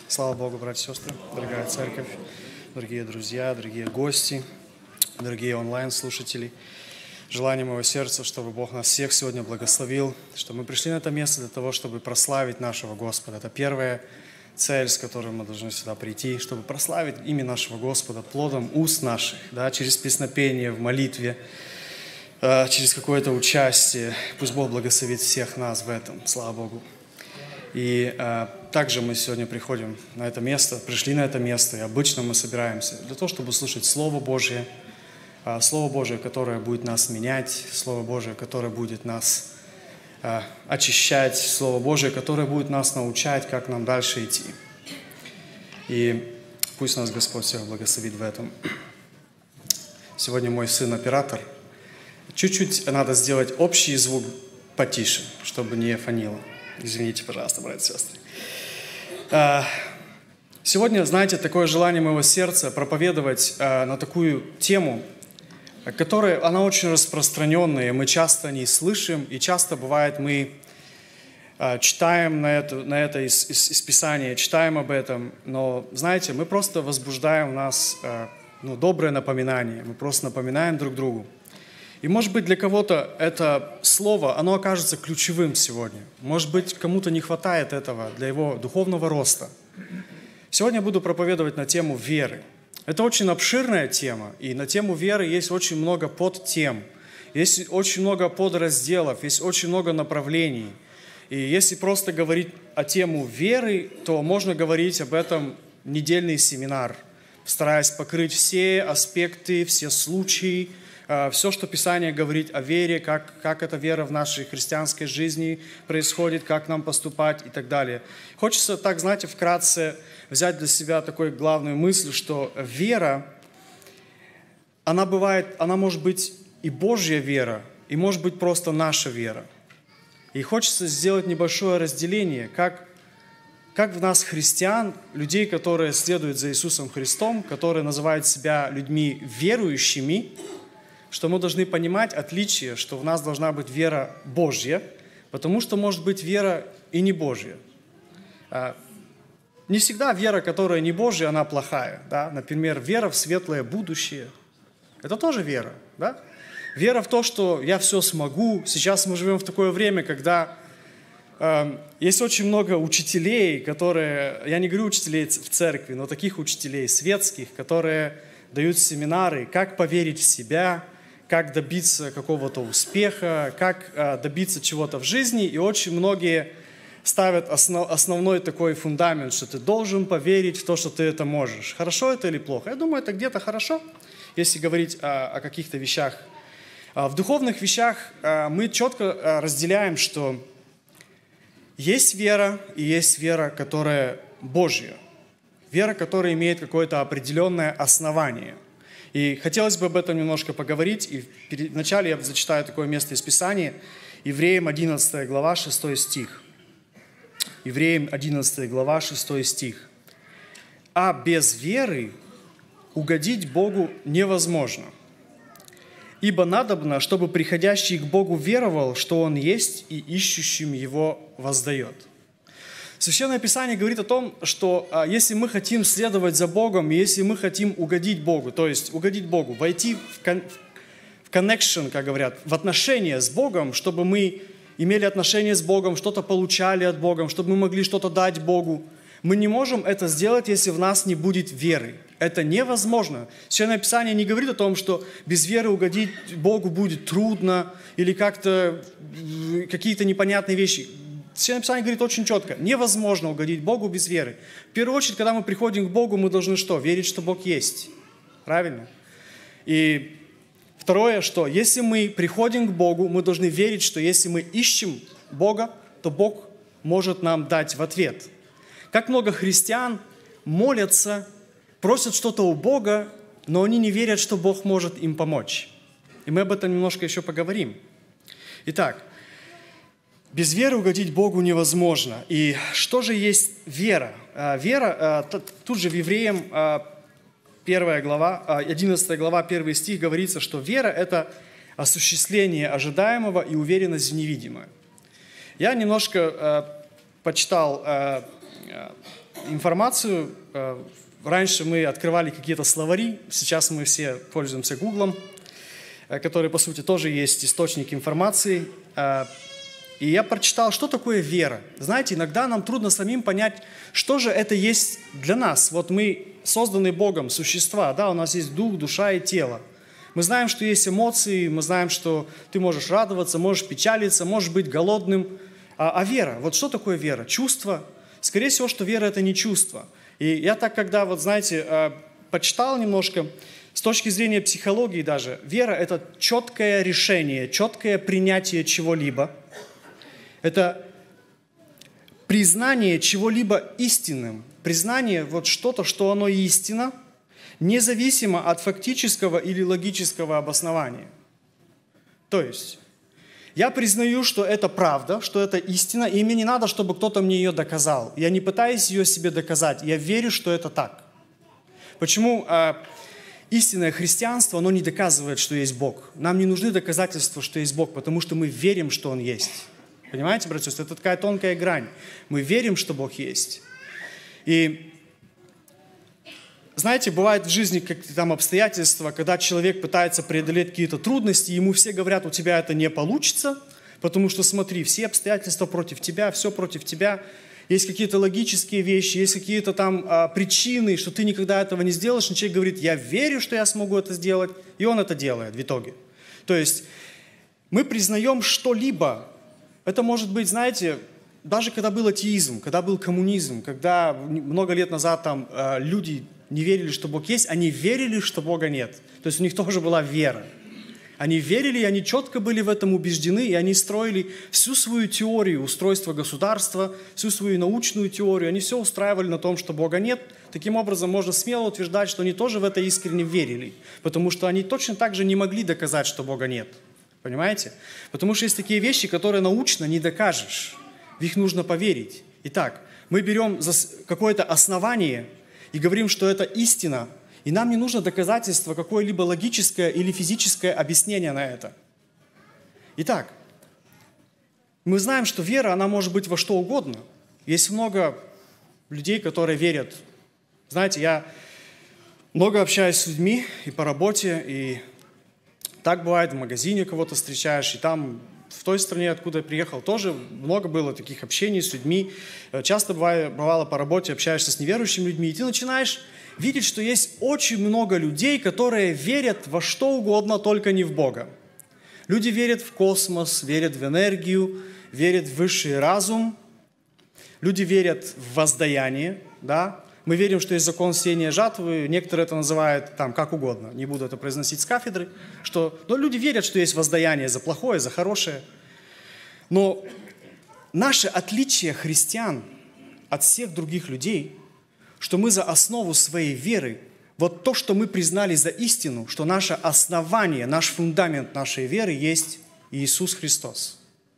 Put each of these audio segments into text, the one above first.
Слава Богу, братья и сестры, дорогая церковь, дорогие друзья, дорогие гости, дорогие онлайн-слушатели. Желание моего сердца, чтобы Бог нас всех сегодня благословил, чтобы мы пришли на это место для того, чтобы прославить нашего Господа. Это первая цель, с которой мы должны сюда прийти, чтобы прославить имя нашего Господа плодом уст наших, да, через песнопение, в молитве, через какое-то участие. Пусть Бог благословит всех нас в этом. Слава Богу. И также мы сегодня приходим на это место, пришли на это место, и обычно мы собираемся для того, чтобы услышать Слово Божие, которое будет нас менять, Слово Божие, которое будет нас очищать, Слово Божие, которое будет нас научать, как нам дальше идти. И пусть нас Господь всех благословит в этом. Сегодня мой сын оператор. Чуть-чуть надо сделать общий звук потише, чтобы не фонило. Извините, пожалуйста, братья и сестры. Сегодня, знаете, такое желание моего сердца проповедовать на такую тему, которая, она очень распространенная, мы часто о ней слышим, и часто бывает мы читаем на это из Писания, читаем об этом, но, знаете, мы просто возбуждаем в нас доброе напоминание, мы просто напоминаем друг другу. И, может быть, для кого-то это слово, оно окажется ключевым сегодня. Может быть, кому-то не хватает этого для его духовного роста. Сегодня я буду проповедовать на тему веры. Это очень обширная тема, и на тему веры есть очень много подтем, есть очень много подразделов, есть очень много направлений. И если просто говорить о тему веры, то можно говорить об этом недельный семинар, стараясь покрыть все аспекты, все случаи, все, что Писание говорит о вере, как эта вера в нашей христианской жизни происходит, как нам поступать и так далее. Хочется так, знаете, вкратце взять для себя такую главную мысль, что вера, она может быть и Божья вера, и может быть просто наша вера. И хочется сделать небольшое разделение, как в нас, христиан, людей, которые следуют за Иисусом Христом, которые называют себя людьми верующими, что мы должны понимать отличие, что в нас должна быть вера Божья, потому что может быть вера и не Божья. Не всегда вера, которая не Божья, она плохая. Да? Например, вера в светлое будущее. Это тоже вера. Да? Вера в то, что я все смогу. Сейчас мы живем в такое время, когда есть очень много учителей, которые, я не говорю учителей в церкви, но таких учителей светских, которые дают семинары, как поверить в себя, как добиться какого-то успеха, как добиться чего-то в жизни. И очень многие ставят основной такой фундамент, что ты должен поверить в то, что ты это можешь. Хорошо это или плохо? Я думаю, это где-то хорошо, если говорить о каких-то вещах. В духовных вещах мы четко разделяем, что есть вера, и есть вера, которая Божья. Вера, которая имеет какое-то определенное основание. И хотелось бы об этом немножко поговорить. И вначале я зачитаю такое место из Писания. Евреям 11 глава, 6 стих. Евреям 11 глава, 6 стих. «А без веры угодить Богу невозможно. Ибо надобно, чтобы приходящий к Богу веровал, что Он есть, и ищущим Его воздает». Священное Писание говорит о том, что если мы хотим следовать за Богом, если мы хотим угодить Богу, то есть угодить Богу, войти в connection, как говорят, в отношения с Богом, чтобы мы имели отношения с Богом, что-то получали от Бога, чтобы мы могли что-то дать Богу, мы не можем это сделать, если в нас не будет веры. Это невозможно. Священное Писание не говорит о том, что без веры угодить Богу будет трудно или как-то какие-то непонятные вещи. Священное Писание говорит очень четко, невозможно угодить Богу без веры. В первую очередь, когда мы приходим к Богу, мы должны что? Верить, что Бог есть. Правильно? И второе, что если мы приходим к Богу, мы должны верить, что если мы ищем Бога, то Бог может нам дать в ответ. Как много христиан молятся, просят что-то у Бога, но они не верят, что Бог может им помочь. И мы об этом немножко еще поговорим. Итак, без веры угодить Богу невозможно. И что же есть вера? Вера, тут же в Евреям 1 глава, 11 глава, 1 стих говорится, что вера – это осуществление ожидаемого и уверенность в невидимое. Я немножко почитал информацию. Раньше мы открывали какие-то словари, сейчас мы все пользуемся Гуглом, который, по сути, тоже есть источник информации. И я прочитал, что такое вера. Знаете, иногда нам трудно самим понять, что же это есть для нас. Вот мы созданы Богом, существа, да, у нас есть дух, душа и тело. Мы знаем, что есть эмоции, мы знаем, что ты можешь радоваться, можешь печалиться, можешь быть голодным. А вера, вот что такое вера? Чувство? Скорее всего, что вера – это не чувство. И я так, когда, вот знаете, почитал немножко, с точки зрения психологии даже, вера – это четкое решение, четкое принятие чего-либо. Это признание чего-либо истинным, признание вот что-то, что оно истина, независимо от фактического или логического обоснования. То есть, я признаю, что это правда, что это истина, и мне не надо, чтобы кто-то мне ее доказал. Я не пытаюсь ее себе доказать, я верю, что это так. Почему истинное христианство, оно не доказывает, что есть Бог? Нам не нужны доказательства, что есть Бог, потому что мы верим, что Он есть. Понимаете, братья и сестры? Это такая тонкая грань. Мы верим, что Бог есть. И знаете, бывает в жизни какие-то там обстоятельства, когда человек пытается преодолеть какие-то трудности, ему все говорят, у тебя это не получится, потому что смотри, все обстоятельства против тебя, все против тебя. Есть какие-то логические вещи, есть какие-то там причины, что ты никогда этого не сделаешь. Но человек говорит, я верю, что я смогу это сделать, и он это делает в итоге. То есть мы признаем что-либо. Это может быть, знаете, даже когда был атеизм, когда был коммунизм, когда много лет назад там люди не верили, что Бог есть, они верили, что Бога нет. То есть у них тоже была вера. Они верили, и они четко были в этом убеждены, и они строили всю свою теорию устройства государства, всю свою научную теорию, они все устраивали на том, что Бога нет. Таким образом, можно смело утверждать, что они тоже в это искренне верили, потому что они точно так же не могли доказать, что Бога нет. Понимаете? Потому что есть такие вещи, которые научно не докажешь. В них нужно поверить. Итак, мы берем за какое-то основание и говорим, что это истина, и нам не нужно доказательство, какое-либо логическое или физическое объяснение на это. Итак, мы знаем, что вера, она может быть во что угодно. Есть много людей, которые верят. Знаете, я много общаюсь с людьми и по работе, и так бывает, в магазине кого-то встречаешь, и там в той стране, откуда я приехал, тоже много было таких общений с людьми. Часто бывало по работе общаешься с неверующими людьми, и ты начинаешь видеть, что есть очень много людей, которые верят во что угодно, только не в Бога. Люди верят в космос, верят в энергию, верят в высший разум. Люди верят в воздаяние, да. Мы верим, что есть закон сеяния жатвы, некоторые это называют там как угодно, не буду это произносить с кафедры, но люди верят, что есть воздаяние за плохое, за хорошее. Но наше отличие христиан от всех других людей, что мы за основу своей веры, вот то, что мы признали за истину, что наше основание, наш фундамент нашей веры есть Иисус Христос.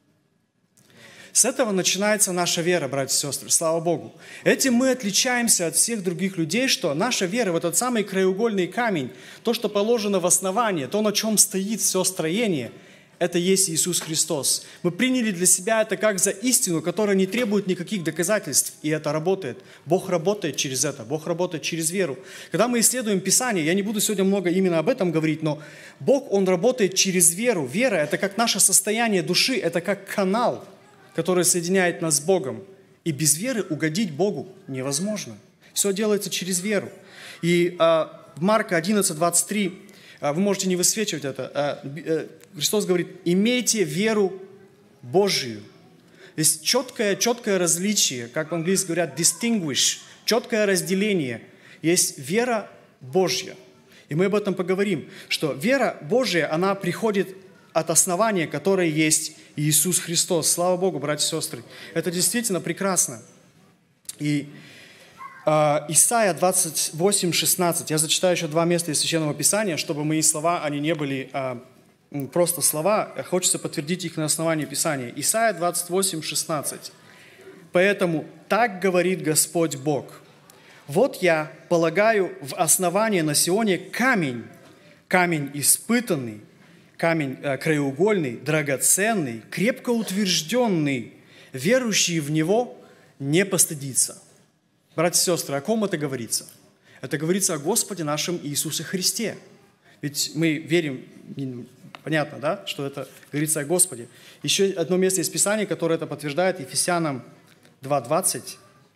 С этого начинается наша вера, братья и сестры, слава Богу. Этим мы отличаемся от всех других людей, что наша вера в этот самый краеугольный камень, то, что положено в основание, то, на чем стоит все строение, это есть Иисус Христос. Мы приняли для себя это как за истину, которая не требует никаких доказательств, и это работает. Бог работает через это, Бог работает через веру. Когда мы исследуем Писание, я не буду сегодня много именно об этом говорить, но Бог, Он работает через веру. Вера – это как наше состояние души, это как канал, который соединяет нас с Богом. И без веры угодить Богу невозможно. Все делается через веру. И в Марка 11:23, вы можете не высвечивать это, Христос говорит, имейте веру Божию. Есть четкое различие, как в английском говорят, distinguish, четкое разделение. Есть вера Божья. И мы об этом поговорим, что вера Божья, она приходит от основания, которое есть Иисус Христос. Слава Богу, братья и сестры. Это действительно прекрасно. И Исайя 28:16. Я зачитаю еще два места из Священного Писания, чтобы мои слова, они не были просто слова, хочется подтвердить их на основании Писания. Исайя 28:16. «Поэтому так говорит Господь Бог. Вот я полагаю в основание на Сионе камень, камень испытанный, камень краеугольный, драгоценный, крепко утвержденный, верующий в него не постыдится». Братья и сестры, о ком это говорится? Это говорится о Господе нашем Иисусе Христе. Ведь мы верим, понятно, да, что это говорится о Господе. Еще одно место из Писания, которое это подтверждает, Ефесянам 2:20.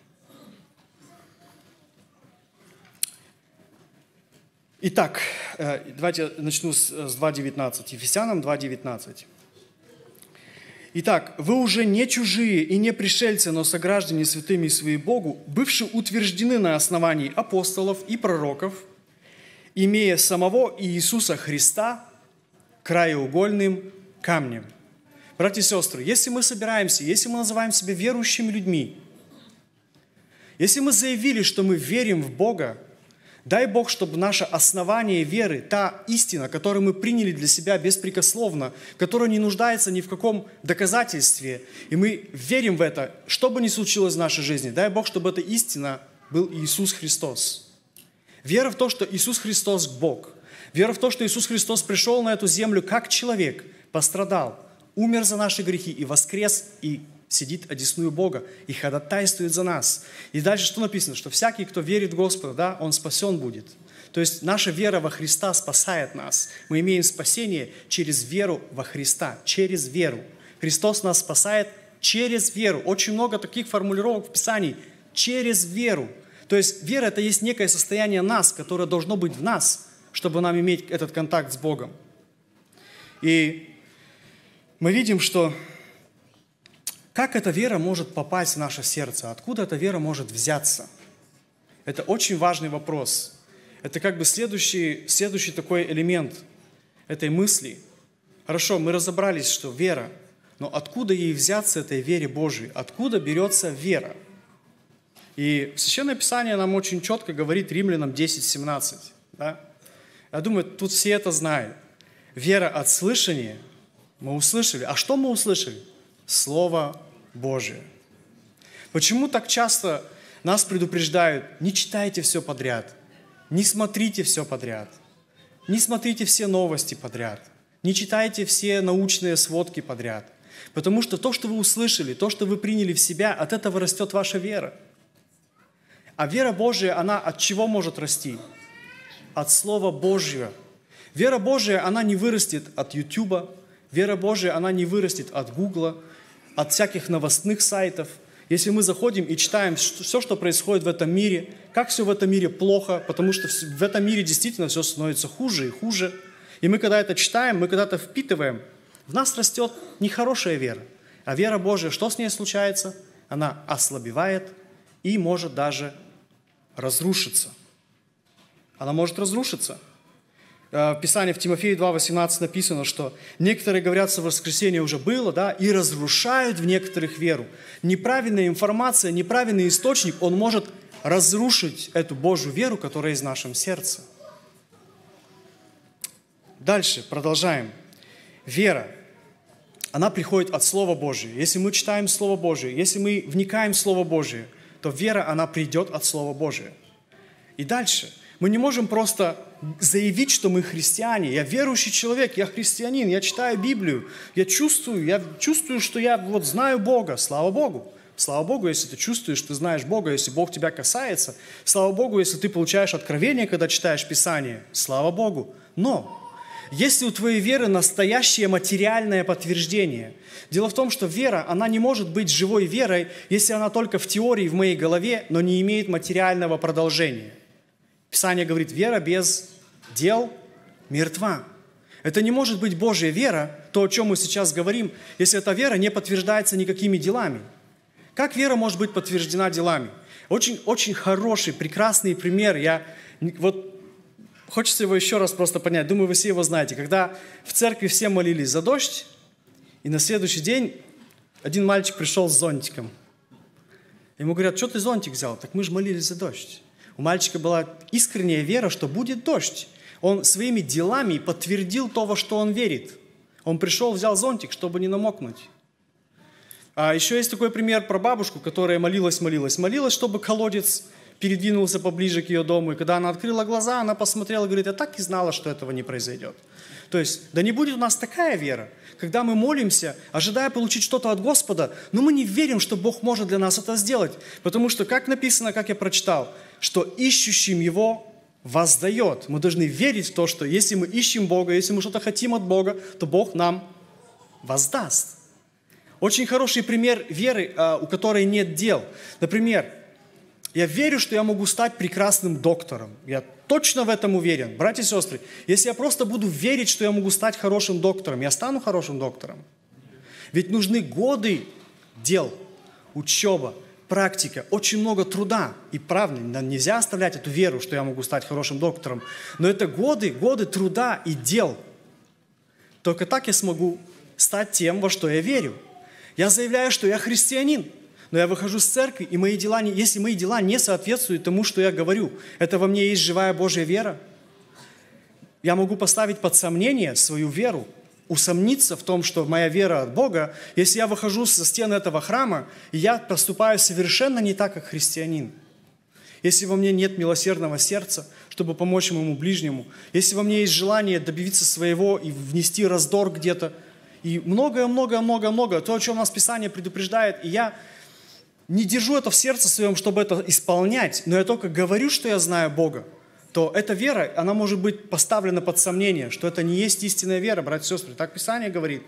Итак, давайте начну с 2:19. Ефесянам 2:19. Итак, вы уже не чужие и не пришельцы, но сограждане святыми и свои Богу, бывшие утверждены на основании апостолов и пророков, имея самого Иисуса Христа краеугольным камнем. Братья и сестры, если мы собираемся, если мы называем себя верующими людьми, если мы заявили, что мы верим в Бога, дай Бог, чтобы наше основание веры, та истина, которую мы приняли для себя беспрекословно, которая не нуждается ни в каком доказательстве, и мы верим в это, что бы ни случилось в нашей жизни, дай Бог, чтобы эта истина был Иисус Христос. Вера в то, что Иисус Христос Бог. Вера в то, что Иисус Христос пришел на эту землю как человек, пострадал, умер за наши грехи и воскрес, и сидит одесную Бога и ходатайствует за нас. И дальше что написано? Что всякий, кто верит в Господа, да, он спасен будет. То есть наша вера во Христа спасает нас. Мы имеем спасение через веру во Христа, через веру. Христос нас спасает через веру. Очень много таких формулировок в Писании. Через веру. То есть вера – это есть некое состояние нас, которое должно быть в нас, чтобы нам иметь этот контакт с Богом. И мы видим, что как эта вера может попасть в наше сердце? Откуда эта вера может взяться? Это очень важный вопрос. Это как бы следующий такой элемент этой мысли. Хорошо, мы разобрались, что вера, но откуда ей взяться этой вере Божией? Откуда берется вера? И Священное Писание нам очень четко говорит, Римлянам 10:17. Да? Я думаю, тут все это знают. Вера от слышания мы услышали. А что мы услышали? Слово Божие. Почему так часто нас предупреждают, не читайте все подряд, не смотрите все подряд, не смотрите все новости подряд, не читайте все научные сводки подряд. Потому что то, что вы услышали, то, что вы приняли в себя, от этого растет ваша вера. А вера Божия, она от чего может расти? От Слова Божьего. Вера Божия, она не вырастет от Ютуба, вера Божия, она не вырастет от Гугла, от всяких новостных сайтов. Если мы заходим и читаем все, что происходит в этом мире, как все в этом мире плохо, потому что в этом мире действительно все становится хуже и хуже. И мы, когда это читаем, мы когда-то впитываем, в нас растет нехорошая вера. А вера Божия, что с ней случается? Она ослабевает и может даже разрушиться. Она может разрушиться. В Писании в Тимофею 2:18 написано, что некоторые говорят, что воскресение уже было, да, и разрушают в некоторых веру. Неправильная информация, неправильный источник, он может разрушить эту Божью веру, которая есть в нашем сердце. Дальше, продолжаем. Вера, она приходит от Слова Божьего. Если мы читаем Слово Божие, если мы вникаем в Слово Божие, то вера, она придет от Слова Божия. И дальше. Мы не можем просто заявить, что мы христиане. Я верующий человек, я христианин, я читаю Библию, я чувствую, что я вот знаю Бога. Слава Богу. Слава Богу, если ты чувствуешь, ты знаешь Бога, если Бог тебя касается. Слава Богу, если ты получаешь откровение, когда читаешь Писание. Слава Богу. Но если у твоей веры настоящее материальное подтверждение. Дело в том, что вера, она не может быть живой верой, если она только в теории, в моей голове, но не имеет материального продолжения. Писание говорит, вера без дел мертва. Это не может быть Божья вера, то, о чем мы сейчас говорим, если эта вера не подтверждается никакими делами. Как вера может быть подтверждена делами? Очень, очень хороший, прекрасный пример. Хочется его еще раз просто понять. Думаю, вы все его знаете. Когда в церкви все молились за дождь, и на следующий день один мальчик пришел с зонтиком. Ему говорят, что ты зонтик взял? Так мы же молились за дождь. У мальчика была искренняя вера, что будет дождь. Он своими делами подтвердил то, во что он верит. Он пришел, взял зонтик, чтобы не намокнуть. А еще есть такой пример про бабушку, которая молилась, чтобы колодец передвинулся поближе к ее дому. И когда она открыла глаза, она посмотрела и говорит: я так и знала, что этого не произойдет. То есть, да не будет у нас такая вера, когда мы молимся, ожидая получить что-то от Господа, но мы не верим, что Бог может для нас это сделать. Потому что, как написано, как я прочитал, что ищущим Его воздает. Мы должны верить в то, что если мы ищем Бога, если мы что-то хотим от Бога, то Бог нам воздаст. Очень хороший пример веры, у которой нет дел. Например, я верю, что я могу стать прекрасным доктором. Я точно в этом уверен. Братья и сестры, если я просто буду верить, что я могу стать хорошим доктором, я стану хорошим доктором. Ведь нужны годы дел, учеба, практика, очень много труда. И правда, нельзя оставлять эту веру, что я могу стать хорошим доктором. Но это годы труда и дел. Только так я смогу стать тем, во что я верю. Я заявляю, что я христианин. Но я выхожу с церкви, и если мои дела не соответствуют тому, что я говорю, это во мне есть живая Божья вера. Я могу поставить под сомнение свою веру, усомниться в том, что моя вера от Бога, если я выхожу со стен этого храма, и я поступаю совершенно не так, как христианин. Если во мне нет милосердного сердца, чтобы помочь моему ближнему, если во мне есть желание добиться своего и внести раздор где-то, и многое, то, о чем нас Писание предупреждает, и я не держу это в сердце своем, чтобы это исполнять, но я только говорю, что я знаю Бога, то эта вера, она может быть поставлена под сомнение, что это не есть истинная вера, братья и сестры. Так Писание говорит.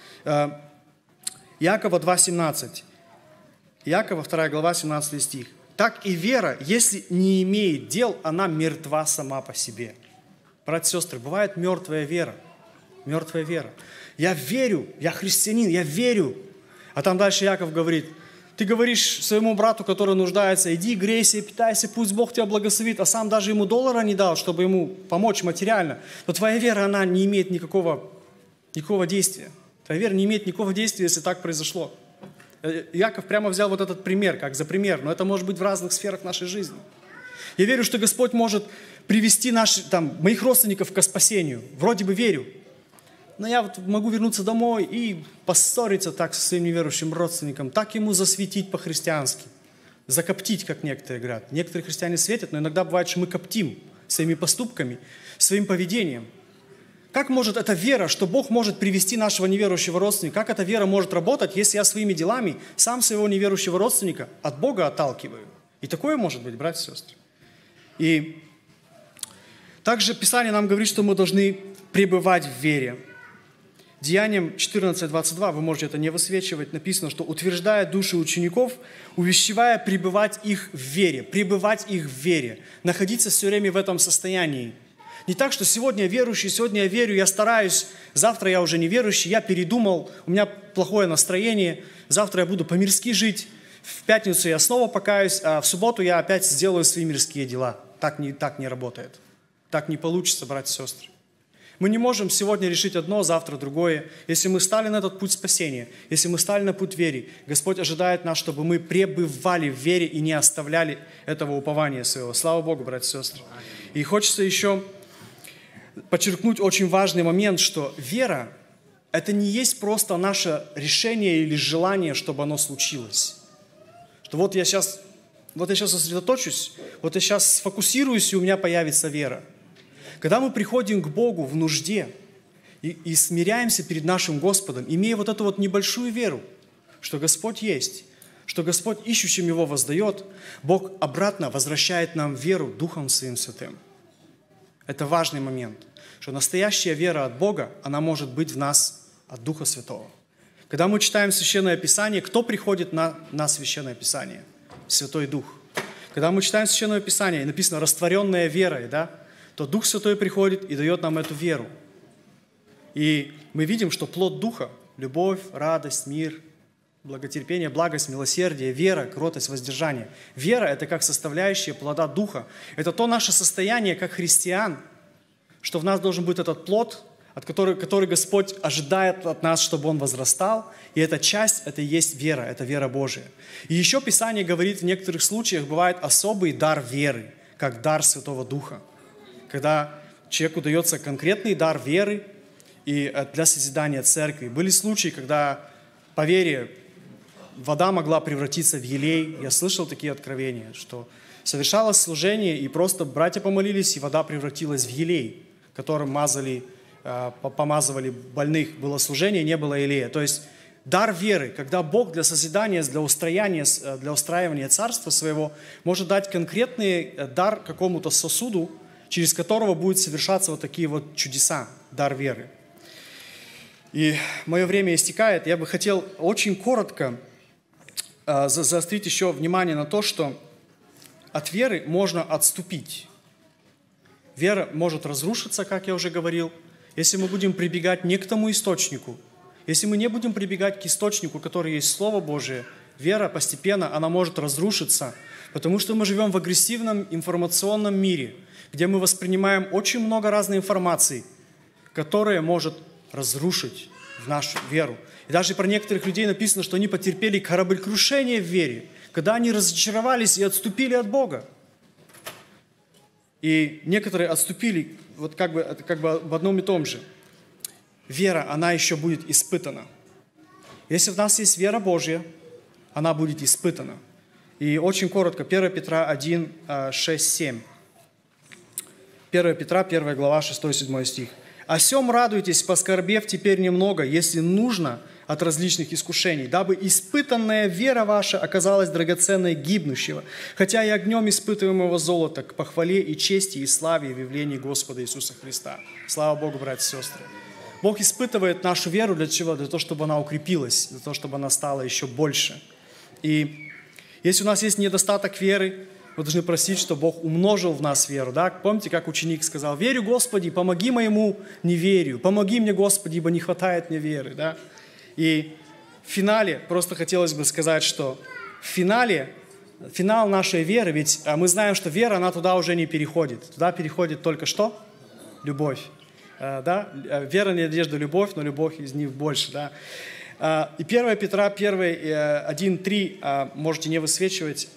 Иакова 2,17. Иакова 2 глава, 17 стих. Так и вера, если не имеет дел, она мертва сама по себе. Братья и сестры, бывает мертвая вера. Мертвая вера. Я верю, я христианин, я верю. А там дальше Иаков говорит: ты говоришь своему брату, который нуждается: иди, грейся, питайся, пусть Бог тебя благословит, а сам даже ему $1 не дал, чтобы ему помочь материально, то твоя вера, она не имеет никакого действия. Твоя вера не имеет никакого действия, если так произошло. Иаков прямо взял вот этот пример, как за пример, но это может быть в разных сферах нашей жизни. Я верю, что Господь может привести моих родственников к спасению. Вроде бы верю. Но я могу вернуться домой и поссориться так со своим неверующим родственником, так ему засветить по-христиански, закоптить, как некоторые говорят. Некоторые христиане светят, но иногда бывает, что мы коптим своими поступками, своим поведением. Как может эта вера, что Бог может привести нашего неверующего родственника, как эта вера может работать, если я своими делами сам своего неверующего родственника от Бога отталкиваю? И такое может быть, братья и сестры. И также Писание нам говорит, что мы должны пребывать в вере. Деяниям 14:22, вы можете это не высвечивать, написано, что утверждая души учеников, увещевая пребывать их в вере, находиться все время в этом состоянии. Не так, что сегодня я верующий, сегодня я верю, я стараюсь, завтра я уже не верующий, я передумал, у меня плохое настроение, завтра я буду по-мирски жить, в пятницу я снова покаюсь, а в субботу я опять сделаю свои мирские дела. Так не работает. Так не получится, братья и сестры. Мы не можем сегодня решить одно, завтра другое. Если мы стали на этот путь спасения, если мы стали на путь веры, Господь ожидает нас, чтобы мы пребывали в вере и не оставляли этого упования своего. Слава Богу, братья и сестры. И хочется еще подчеркнуть очень важный момент, что вера – это не есть просто наше решение или желание, чтобы оно случилось. Что вот я сейчас сосредоточусь, вот я сейчас сфокусируюсь, и у меня появится вера. Когда мы приходим к Богу в нужде и смиряемся перед нашим Господом, имея вот эту вот небольшую веру, что Господь есть, что Господь ищущим Его воздает, Бог обратно возвращает нам веру Духом Своим Святым. Это важный момент, что настоящая вера от Бога, она может быть в нас от Духа Святого. Когда мы читаем Священное Писание, кто приходит на Священное Писание? Святой Дух. Когда мы читаем Священное Писание, и написано «растворенная верой», да, то Дух Святой приходит и дает нам эту веру. И мы видим, что плод Духа – любовь, радость, мир, благотерпение, благость, милосердие, вера, кротость, воздержание. Вера – это как составляющая плода Духа. Это то наше состояние, как христиан, что в нас должен быть этот плод, который Господь ожидает от нас, чтобы он возрастал. И эта часть – это и есть вера, это вера Божия. И еще Писание говорит, в некоторых случаях бывает особый дар веры, как дар Святого Духа. Когда человеку дается конкретный дар веры и для созидания церкви. Были случаи, когда по вере вода могла превратиться в елей. Я слышал такие откровения, что Совершалось служение, и просто братья помолились, и вода превратилась в елей, которым помазывали больных. Было служение, не было елея. То есть дар веры, когда Бог для созидания, для устраивания царства своего может дать конкретный дар какому-то сосуду, через которого будут совершаться вот такие вот чудеса, дар веры. И мое время истекает. Я бы хотел очень коротко заострить еще внимание на то, что от веры можно отступить. Вера может разрушиться, как я уже говорил, если мы будем прибегать не к тому источнику. Если мы не будем прибегать к источнику, который есть Слово Божие, вера постепенно, она может разрушиться, потому что мы живем в агрессивном информационном мире, где мы воспринимаем очень много разной информации, которая может разрушить в нашу веру. И даже про некоторых людей написано, что они потерпели кораблекрушение в вере, когда они разочаровались и отступили от Бога. И некоторые отступили вот как бы в одном и том же. Вера, она еще будет испытана. Если в нас есть вера Божья, она будет испытана. И очень коротко, 1 Петра 1, 6, 7. 1 Петра, 1 глава, 6-7 стих. «О сем радуйтесь, поскорбев теперь немного, если нужно, от различных искушений, дабы испытанная вера ваша оказалась драгоценной гибнущего, хотя и огнем испытываемого золота, к похвале и чести и славе в явлении Господа Иисуса Христа». Слава Богу, братья и сестры. Бог испытывает нашу веру для чего? Для того, чтобы она укрепилась, для того, чтобы она стала еще больше. И если у нас есть недостаток веры, мы должны просить, чтобы Бог умножил в нас веру. Да? Помните, как ученик сказал: «Верю, Господи, помоги моему неверию, помоги мне, Господи, ибо не хватает мне веры». Да? И в финале просто хотелось бы сказать, что финал нашей веры, ведь мы знаем, что вера, она туда уже не переходит. Туда переходит только что? Любовь. Да? Вера, надежда, любовь, но любовь из них больше. Да? И 1 Петра 1:3 можете не высвечивать.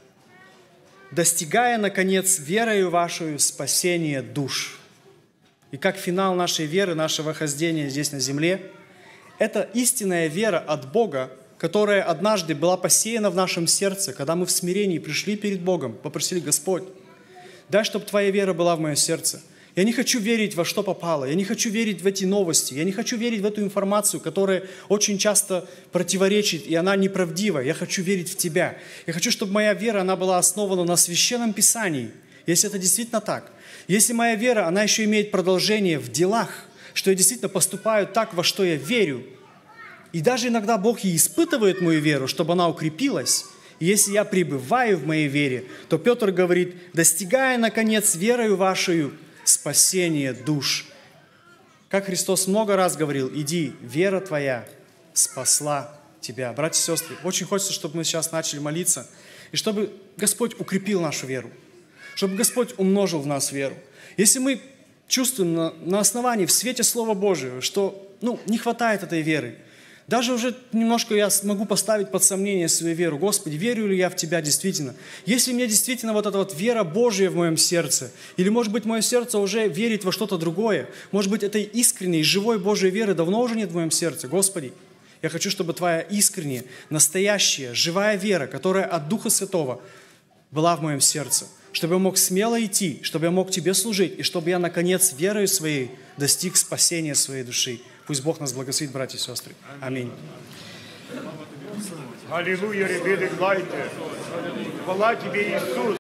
«Достигая, наконец, верою вашу спасения душ». И как финал нашей веры, нашего хождения здесь на земле, это истинная вера от Бога, которая однажды была посеяна в нашем сердце, когда мы в смирении пришли перед Богом, попросили: «Господь, дай, чтобы Твоя вера была в мое сердце. Я не хочу верить во что попало, я не хочу верить в эти новости, я не хочу верить в эту информацию, которая очень часто противоречит, и она неправдива. Я хочу верить в Тебя. Я хочу, чтобы моя вера, она была основана на Священном Писании, если это действительно так. Если моя вера, она еще имеет продолжение в делах, что я действительно поступаю так, во что я верю. И даже иногда Бог и испытывает мою веру, чтобы она укрепилась. И если я пребываю в моей вере, то Петр говорит: «Достигая, наконец, верою вашей спасение душ». Как Христос много раз говорил: «Иди, вера твоя спасла тебя». Братья и сестры, очень хочется, чтобы мы сейчас начали молиться, и чтобы Господь укрепил нашу веру, чтобы Господь умножил в нас веру. Если мы чувствуем на основании, в свете Слова Божьего, что не хватает этой веры, даже уже немножко я могу поставить под сомнение свою веру. Господи, верю ли я в Тебя действительно? Если мне действительно вот эта вот вера Божья в моем сердце, или, может быть, мое сердце уже верит во что-то другое, может быть, этой искренней, живой Божьей веры давно уже нет в моем сердце. Господи, я хочу, чтобы Твоя искренняя, настоящая, живая вера, которая от Духа Святого, была в моем сердце, чтобы я мог смело идти, чтобы я мог Тебе служить, и чтобы я, наконец, верою своей достиг спасения своей души. Пусть Бог нас благословит, братья и сестры. Аминь. Аллилуйя, ребята, глайте. Хвала Тебе, Иисус.